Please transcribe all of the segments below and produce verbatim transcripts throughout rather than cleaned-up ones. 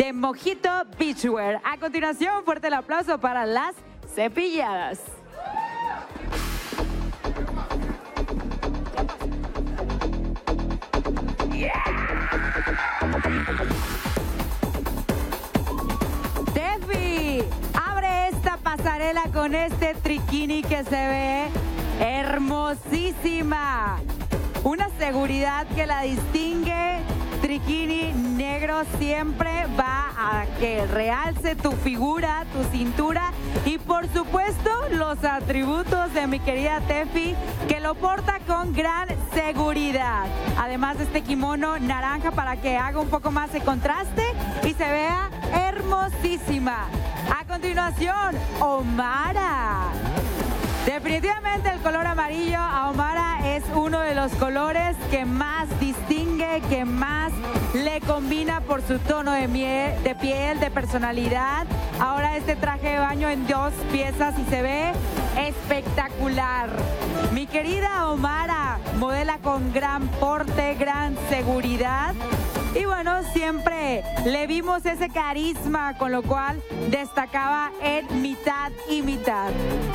de Mojito Beachwear. A continuación, fuerte el aplauso para las cepilladas. Tefi, abre esta pasarela con este triquini que se ve hermosísima. Una seguridad que la distingue. Triquini negro siempre va a que realce tu figura, tu cintura y por supuesto los atributos de mi querida Tefi, que lo porta con gran seguridad. Además de este kimono naranja para que haga un poco más de contraste y se vea hermosísima. A continuación, Omara. Definitivamente el color amarillo a Omara es uno de los colores que más distingue, que más le combina por su tono de, miel, de piel, de personalidad. Ahora este traje de baño en dos piezas y se ve espectacular. Mi querida Omara modela con gran porte, gran seguridad. Y bueno, siempre le vimos ese carisma, con lo cual destacaba en mitad y mitad.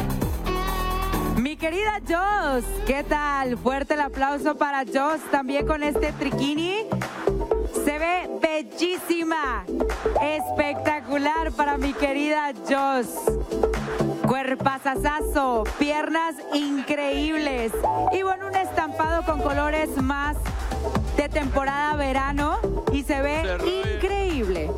Mi querida Joss, ¿qué tal? Fuerte el aplauso para Joss, también con este triquini. Se ve bellísima, espectacular para mi querida Joss. Cuerpazazazo, piernas increíbles. Y bueno, un estampado con colores más de temporada verano y se ve increíble.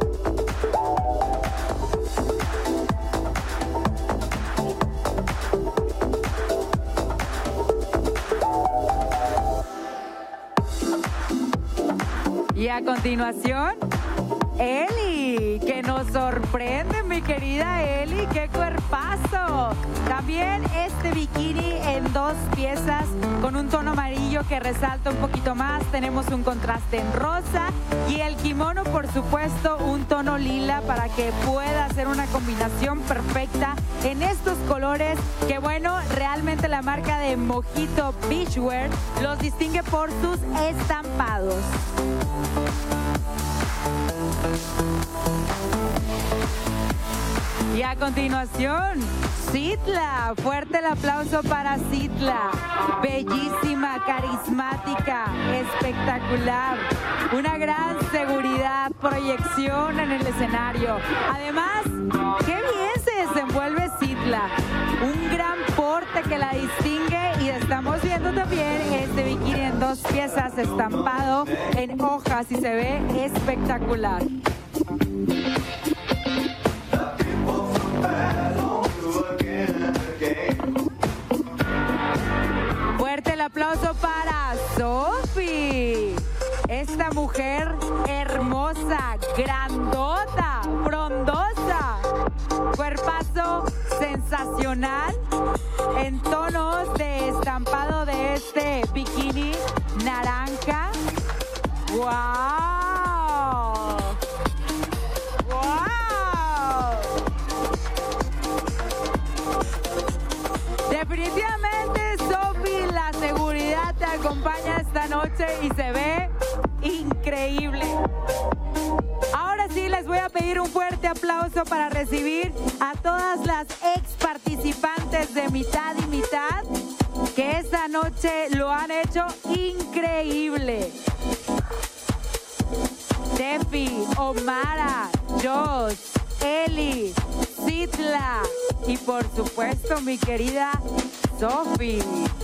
Y a continuación, Eli, que nos sorprende, mi querida Eli, qué cuerpazo. También este bikini en dos piezas con un tono amarillo que resalta un poquito más. Tenemos un contraste en rosa y el kimono, por supuesto, un tono lila para que pueda hacer una combinación perfecta en estos colores que, bueno, realmente la marca de Mojito Beachwear los distingue por sus estampados. Y a continuación, Citla. Fuerte el aplauso para Citla. Bellísima, carismática, espectacular. Una gran seguridad, proyección en el escenario. Además, qué bien se desenvuelve Citla. Un gran porte que la distingue y estamos viendo también este bikini en dos piezas estampado en hojas y se ve espectacular. Fuerte el aplauso para Sofi. Esta mujer hermosa, grandota, frondosa. Cuerpazo sensacional en tonos de estampado de este bikini naranja. ¡Wow! ¡Wow! Definitivamente, Sofi, la seguridad te acompaña esta noche y se ve increíble. Ahora sí, les voy a pedir un fuerte aplauso para recibir a todas las ex participantes de mitad y mitad que esta noche lo han hecho increíble. Tefi, Omara, Joss, Eli, Citla y por supuesto mi querida Sofi.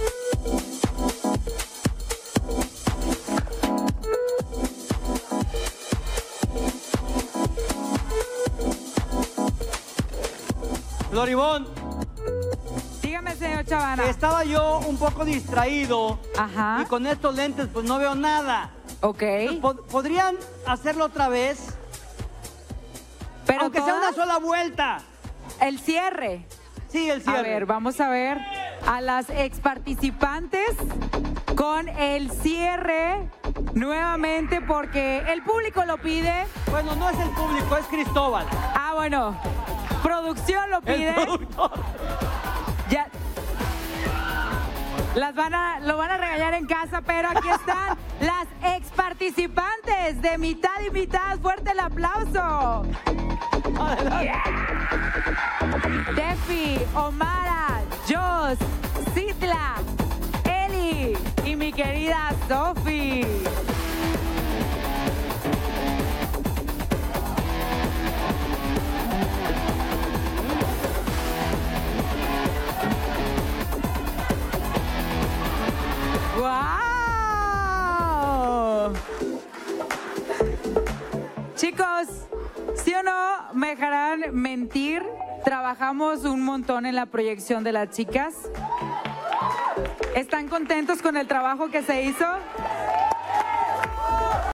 Floribón. Dígame, señor Chavana. Estaba yo un poco distraído. Ajá. Y con estos lentes pues no veo nada. Ok. ¿Pod- ¿Podrían hacerlo otra vez? Pero aunque sea todas- una sola vuelta. El cierre. Sí, el cierre. A ver, vamos a ver a las ex participantes con el cierre nuevamente porque el público lo pide. Bueno, no es el público, es Cristóbal. Ah, bueno. Producción lo pide. El productor. Ya. Las van a, lo van a regañar en casa, pero aquí están las ex participantes de mitad y mitad. Fuerte el aplauso. Yeah. Tefi, Omara, Jos, Citla, Eli y mi querida Sofi. ¡Wow! Chicos, ¿sí o no me dejarán mentir? Trabajamos un montón en la proyección de las chicas. ¿Están contentos con el trabajo que se hizo?